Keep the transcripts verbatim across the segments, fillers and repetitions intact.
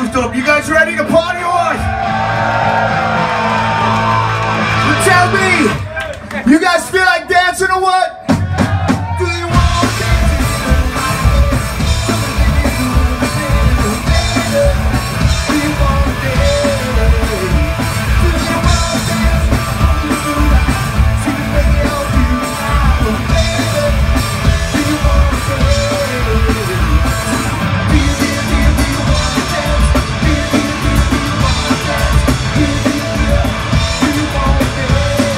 Hoofddorp. You guys ready to party or what? Well, tell me, you guys feel like dancing or what? Do you want to dance? Do you want to dance? Do you want to dance? See the way I'll do now, baby. Do you want to dance? Do you, do you, do you, do you want to dance? Do you, do you, do you, do you want to dance? Do you, do you, do you, do you want to dance?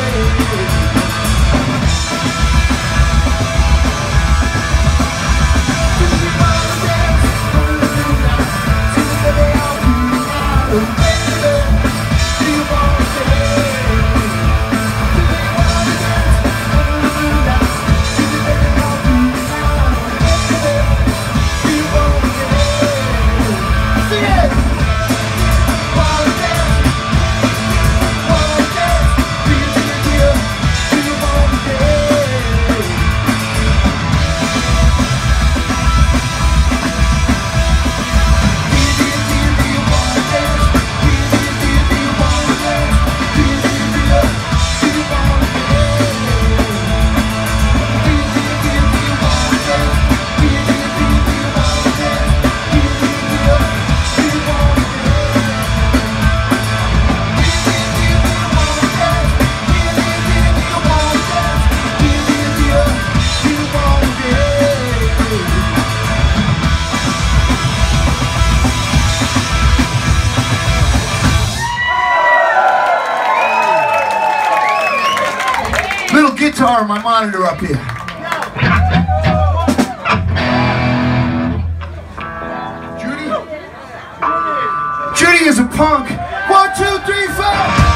Guitar on my monitor up here. Judy? Judy is a punk. One, two, three, four.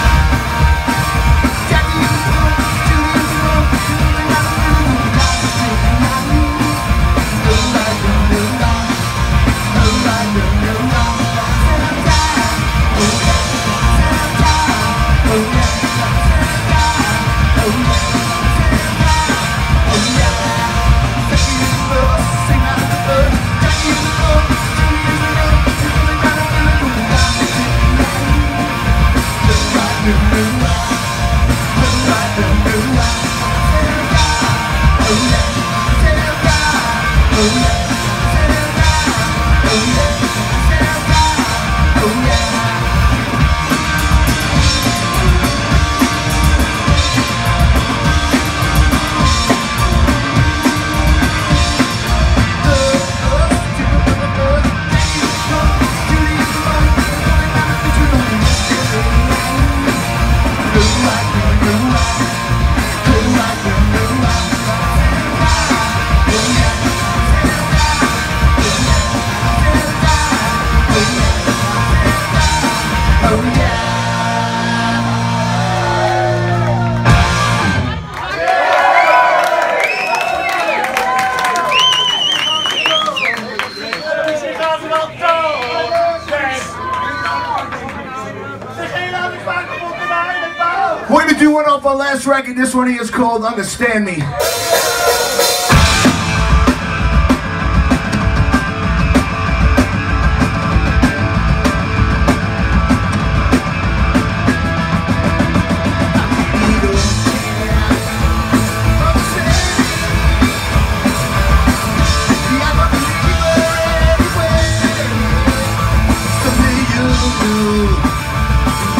We're gonna do one off our last record. This one here is called Understand Me.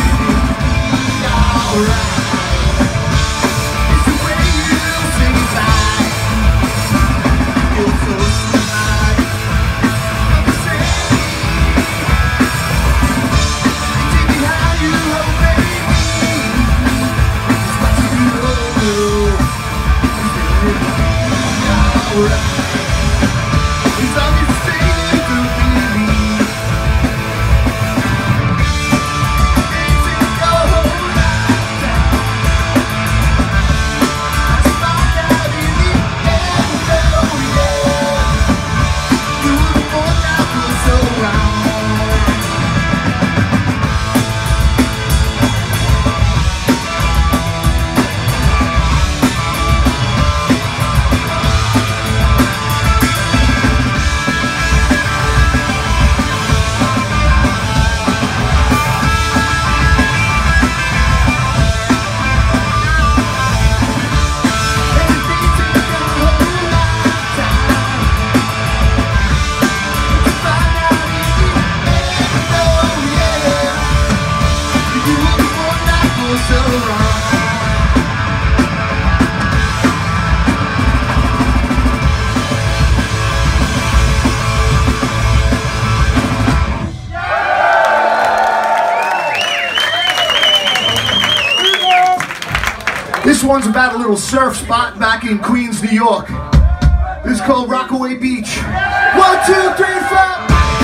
It's the way you think about one's about a little surf spot back in Queens, New York. This is called Rockaway Beach. One, two, three, four.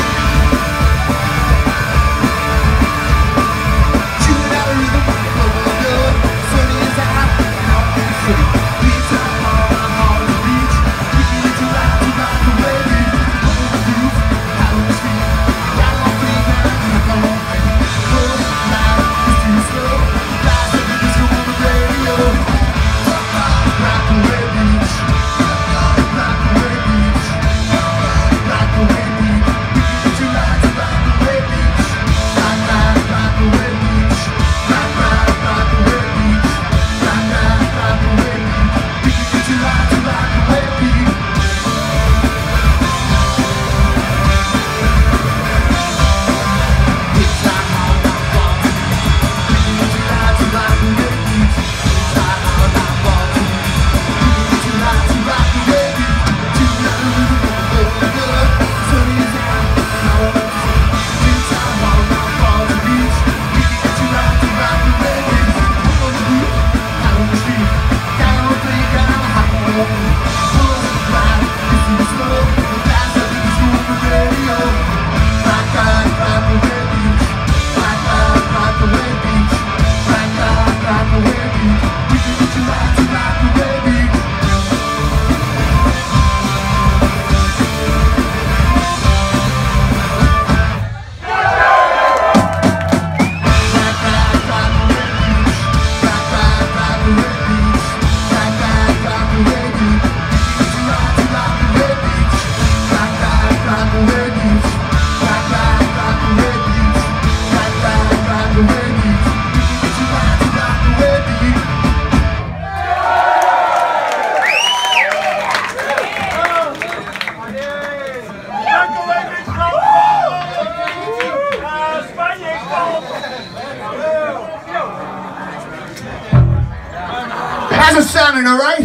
How's it sounding, all right?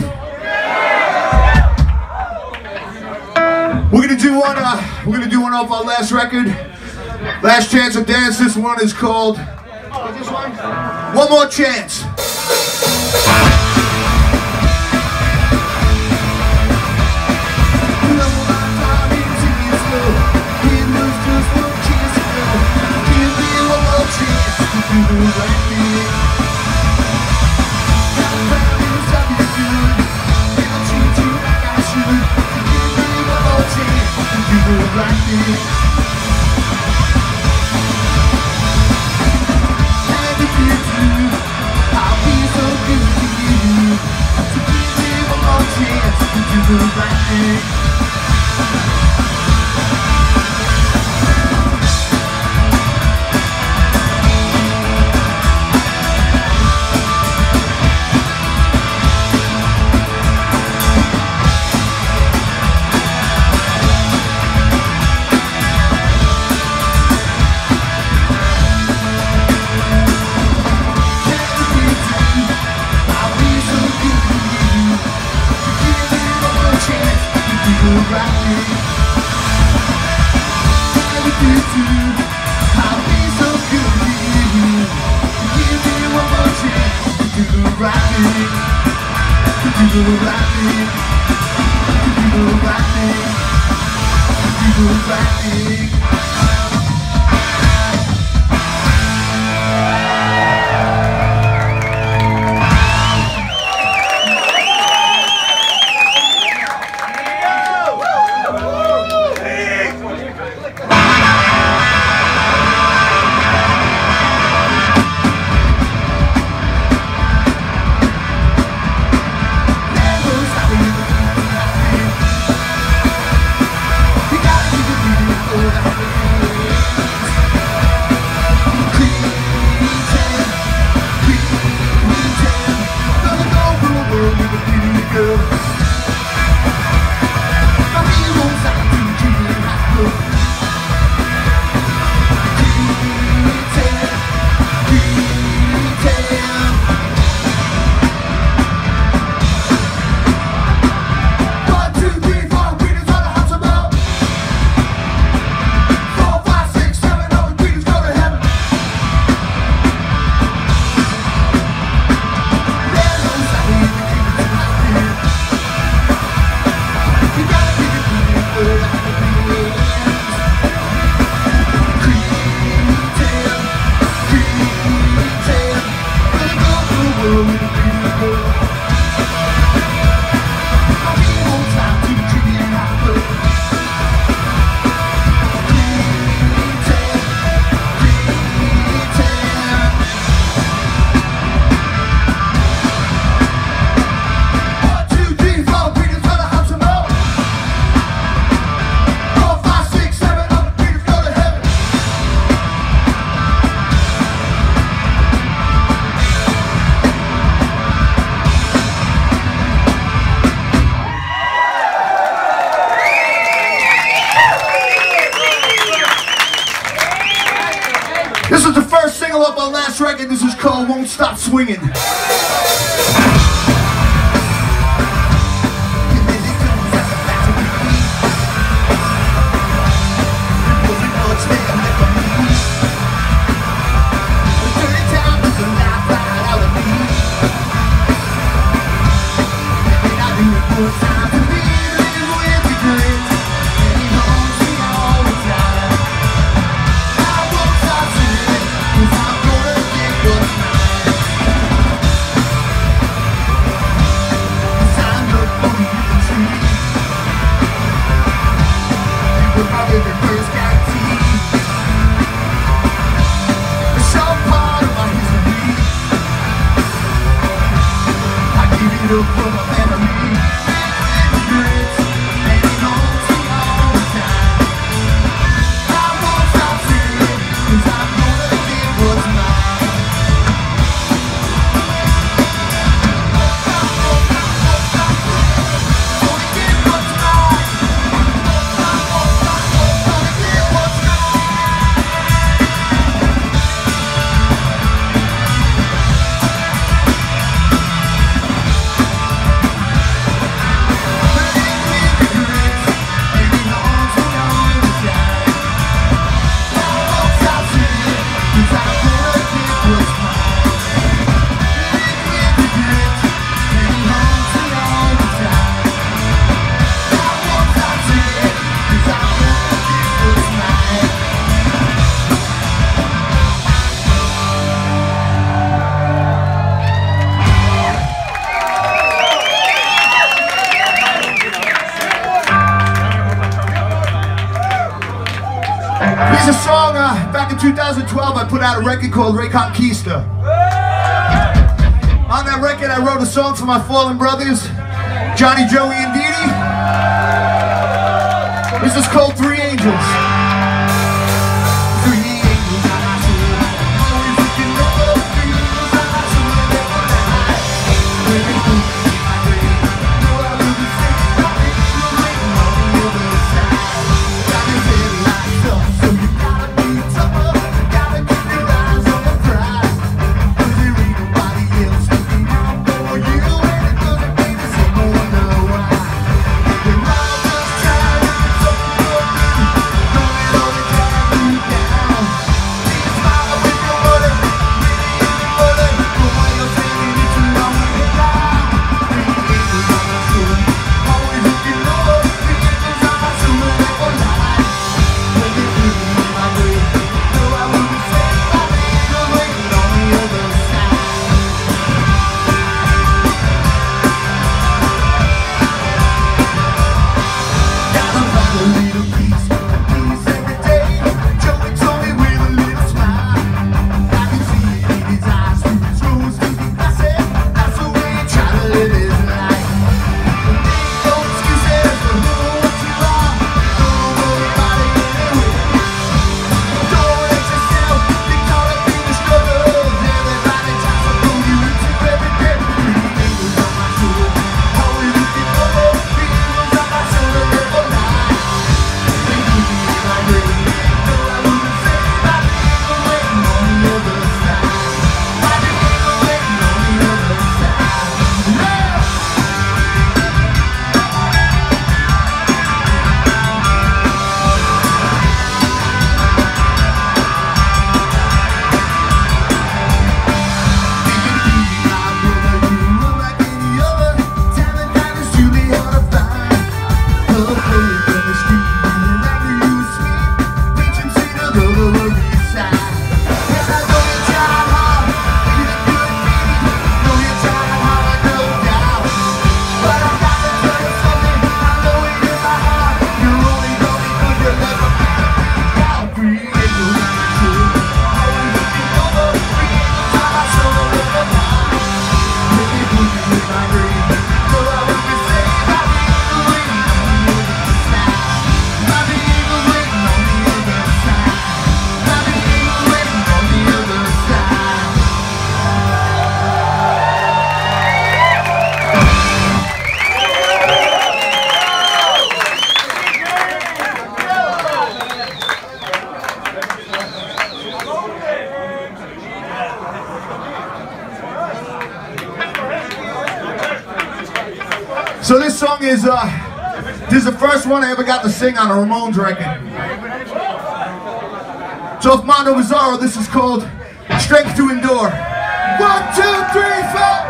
We're gonna do one. Uh, we're gonna do one off our last record, Last Chance to Dance. This one is called oh, this one? One More Chance. You gotta keep it real. This is the first single up on last record. This is called Won't Stop Swinging. Here's a song, uh, back in two thousand twelve, I put out a record called Reconquista. On that record, I wrote a song for my fallen brothers, Johnny, Joey, and Dee Dee. This is called Three Angels. We're all just trying to So this song is, uh, this is the first one I ever got to sing on a Ramones record. So if Mondo Bizarro, this is called Strength to Endure. One, two, three, four.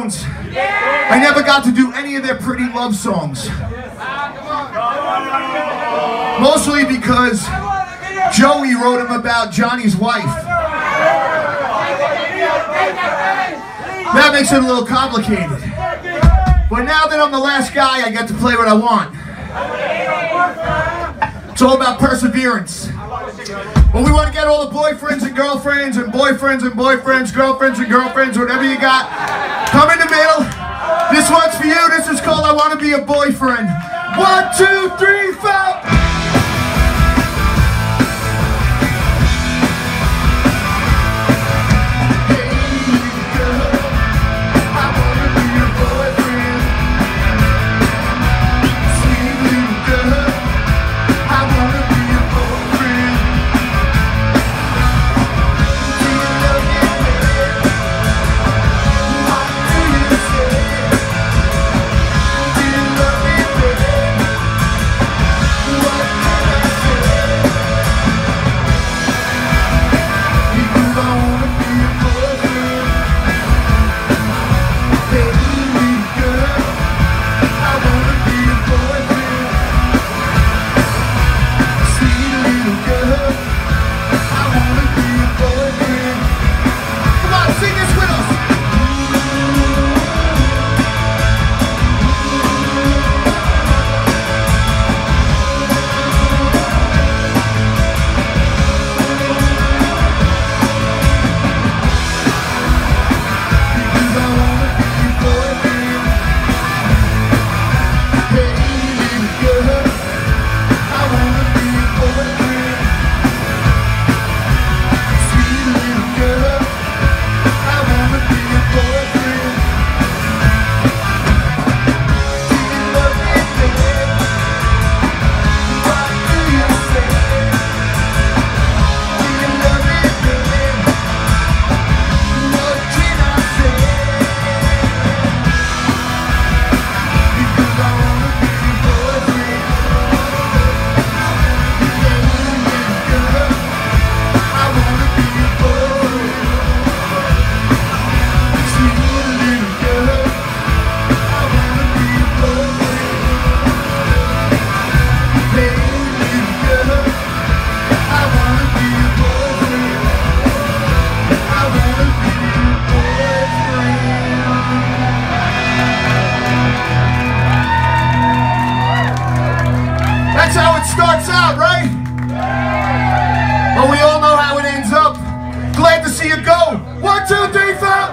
Ramones. I never got to do any of their pretty love songs. Mostly because Joey wrote them about Johnny's wife. That makes it a little complicated. But now that I'm the last guy, I get to play what I want. It's all about perseverance. But we want to get all the boyfriends and girlfriends and boyfriends and boyfriends, girlfriends and girlfriends, whatever you got. Come in the middle. This one's for you. This is called I Want to Be a Boyfriend. One, two, three, four. Starts out, right? But we all know how it ends up. Glad to see you go. One, two, three, four.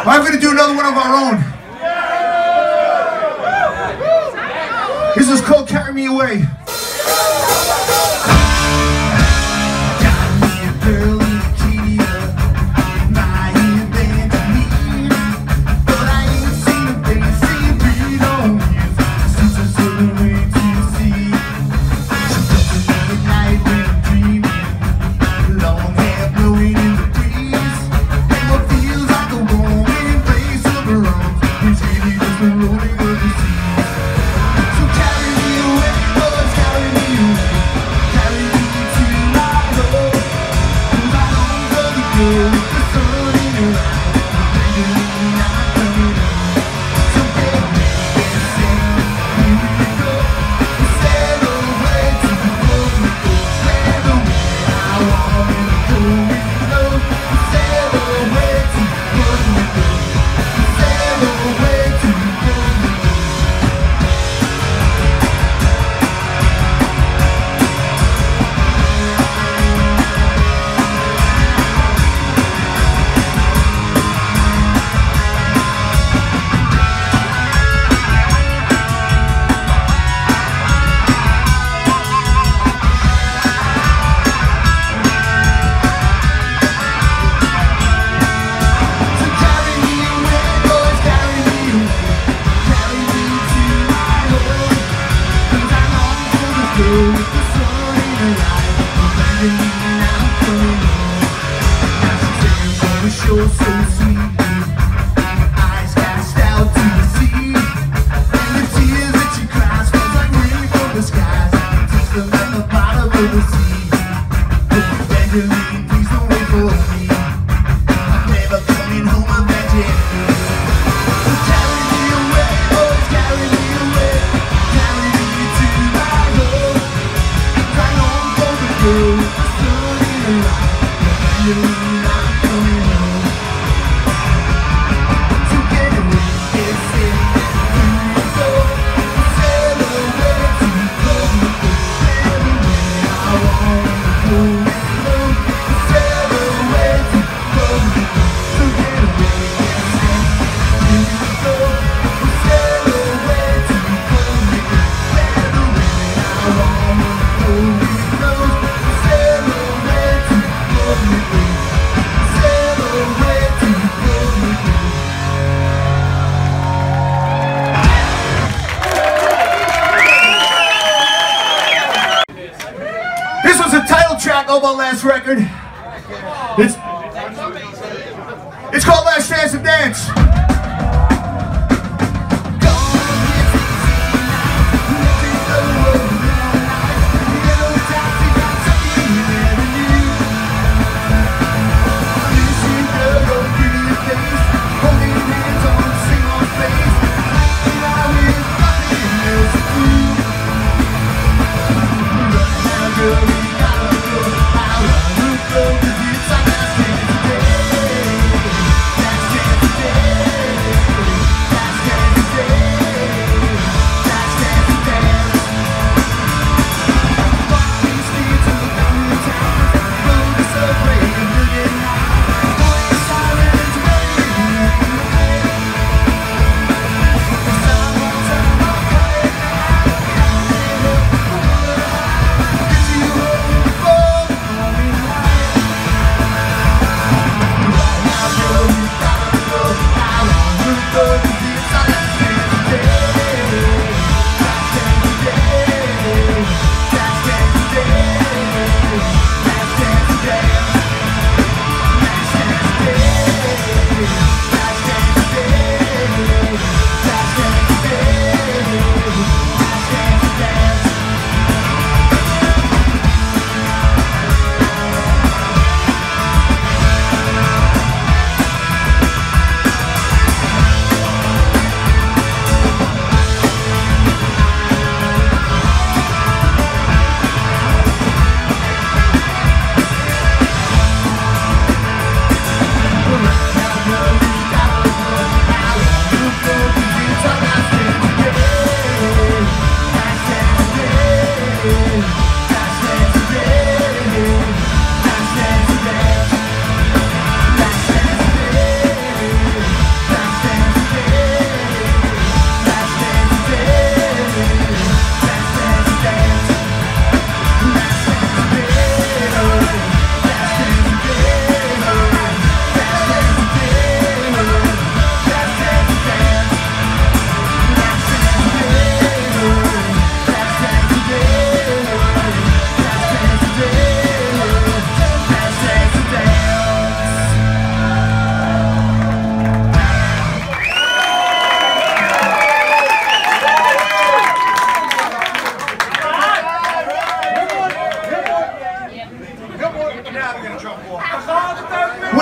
I'm going to do another one of our own. This is called Carry Me Away. Track of our last record. It's, it's called Last Chance to Dance. Last chance today.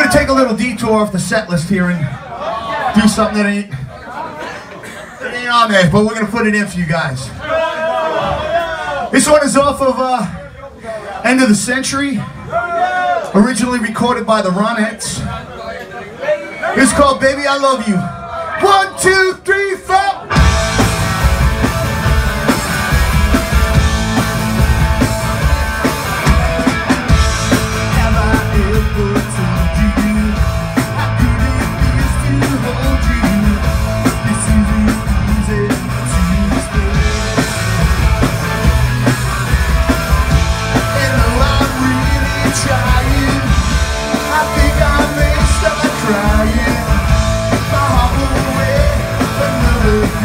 gonna take a little detour off the set list here and do something that ain't, that ain't on there, but we're gonna put it in for you guys. This one is off of uh, End of the Century, originally recorded by the Ronettes. It's called Baby I Love You. One, two, three, four. Crying, my heart will wait for another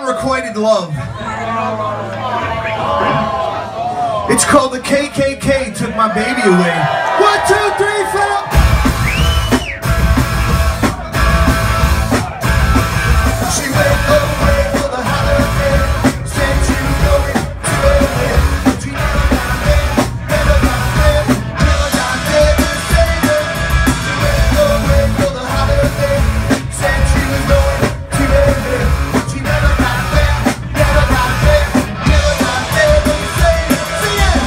unrequited love. It's called the K K K took my baby away. One, two, three, four. She went away for the holiday, said she was going to L A. She never got there, never got there, never got there to save her. She went away for the holiday, said she was going to L A. She never got there, never got there, never got there to save her. Sing it!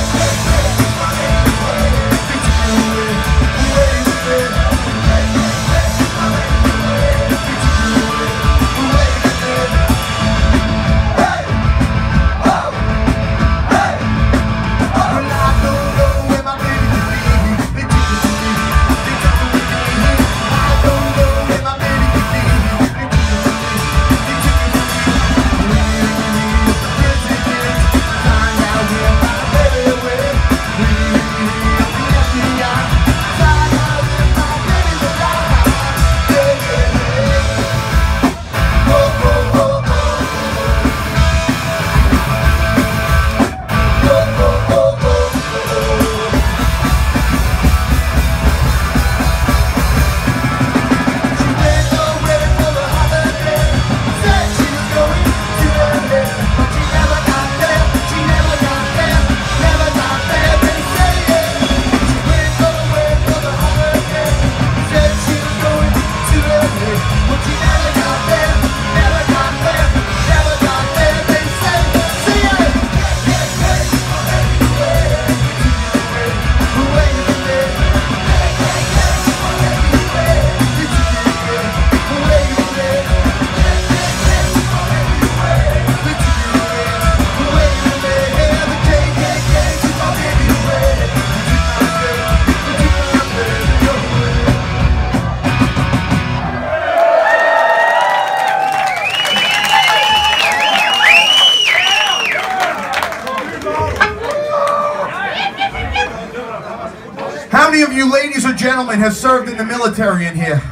How many of you ladies or gentlemen have served in the military in here?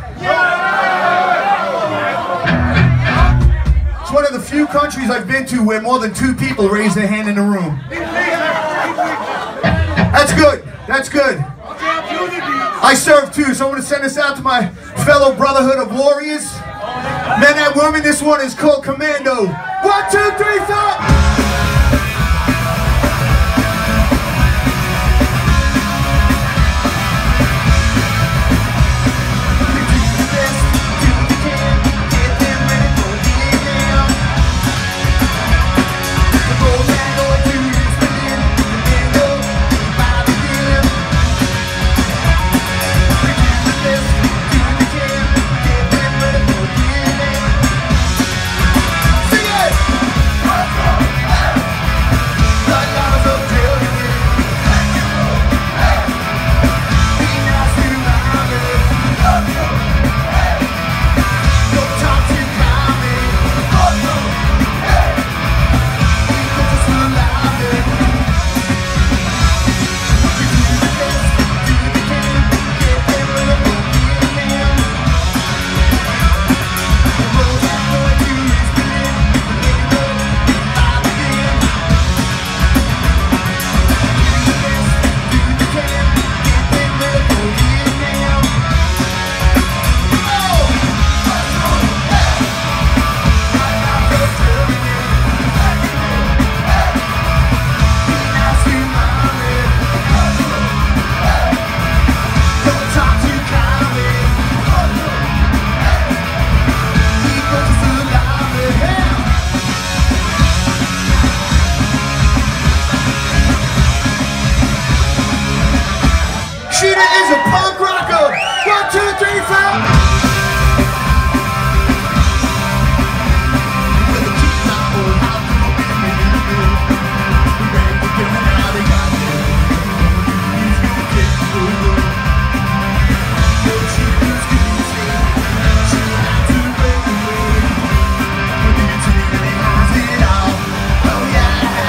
It's one of the few countries I've been to where more than two people raise their hand in the room. That's good. That's good. I served too, so I want to send this out to my fellow brotherhood of warriors. Men and women, this one is called Commando. One, two, three, four.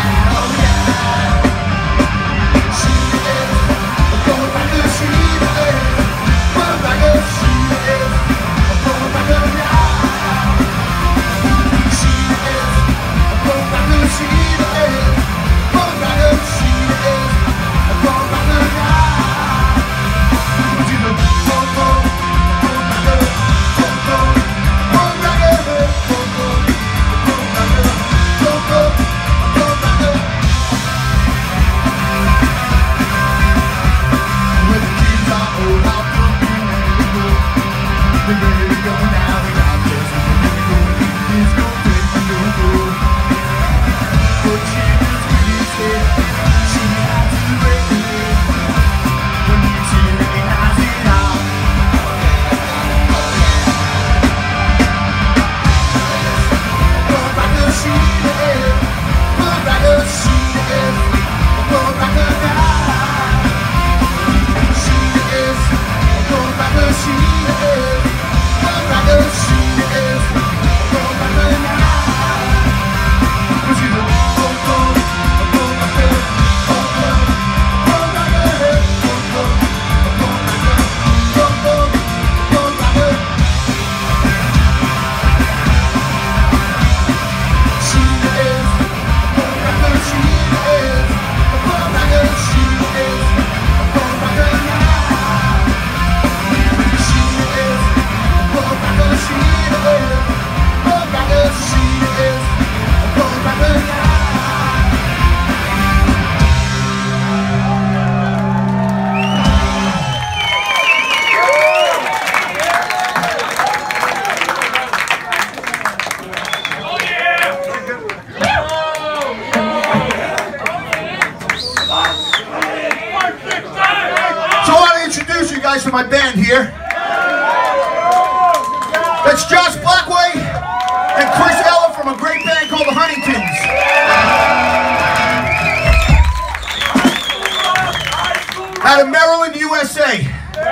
She introduce you guys to my band here. That's Josh Blackway and Chris Ella from a great band called the Huntingtons. Out of Maryland, U S A.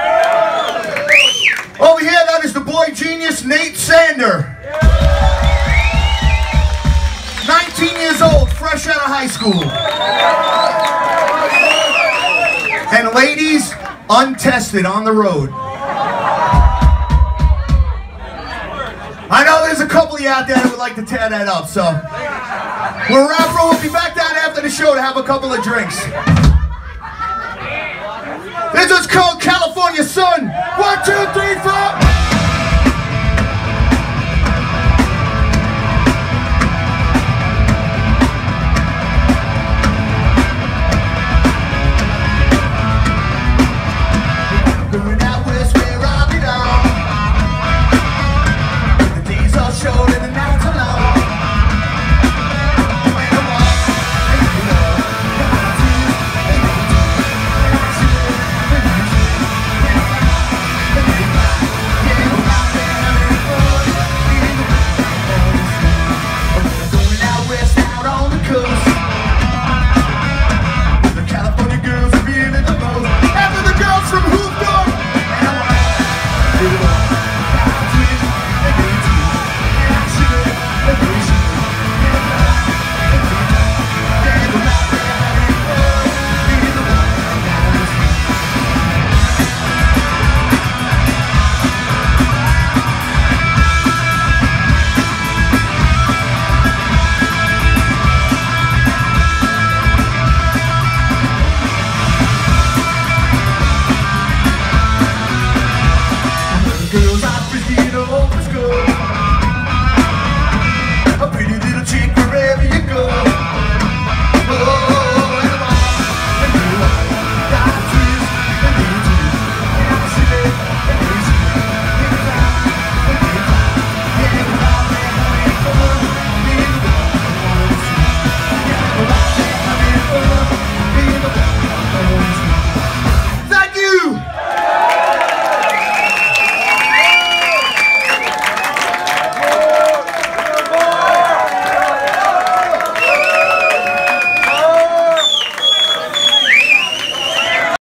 Over here, that is the boy genius, Nate Sander. nineteen years old, fresh out of high school. And ladies, untested on the road. I know there's a couple of you out there that would like to tear that up, so we'll wrap up. We'll be back down after the show to have a couple of drinks. This is called California Sun.